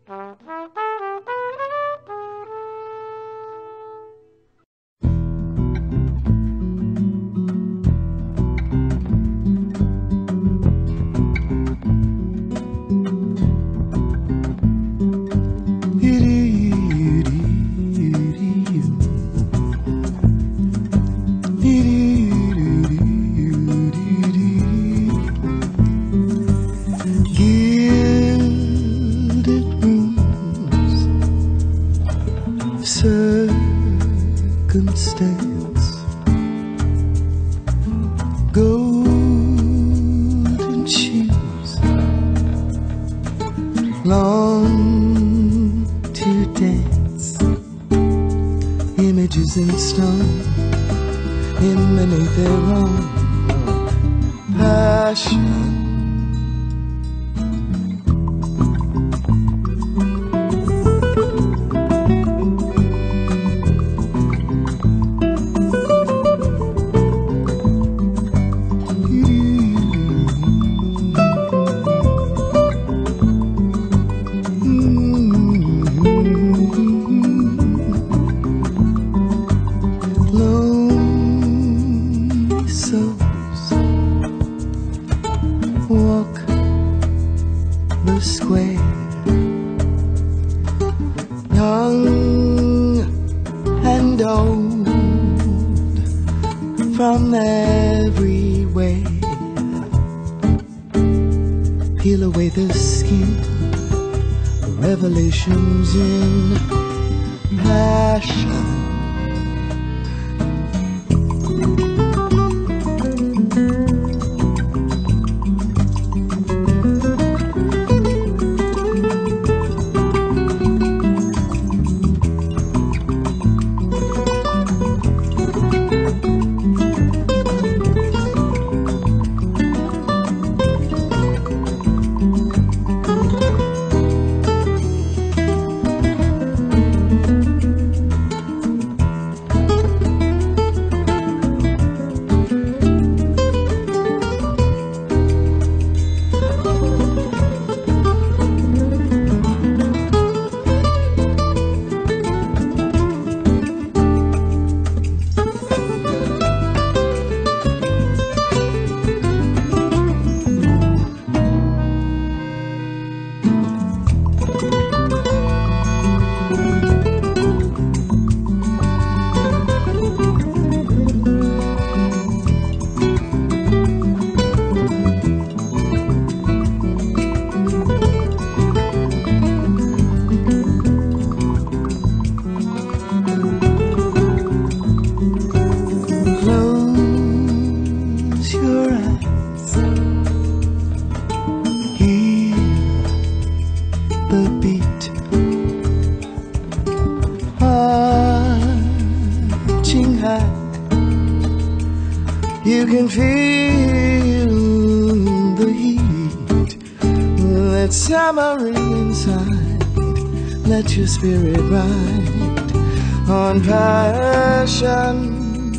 Circumstance, golden shoes, long to dance, images in stone, emanate their own passion. Walk the square, young and old, from everywhere. Peel away the skin, revelations in passion. You can feel the heat that's simmering inside. Let your spirit ride on passion.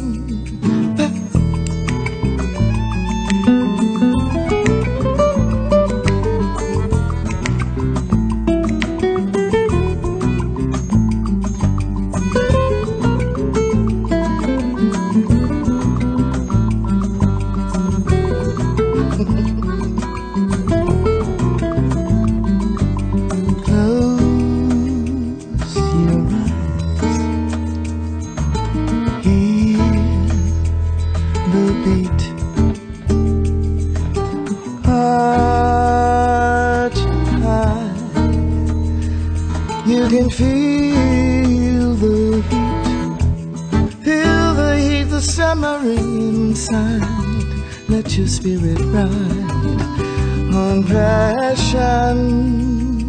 You can feel the heat that's simmering inside. Let your spirit ride on passion.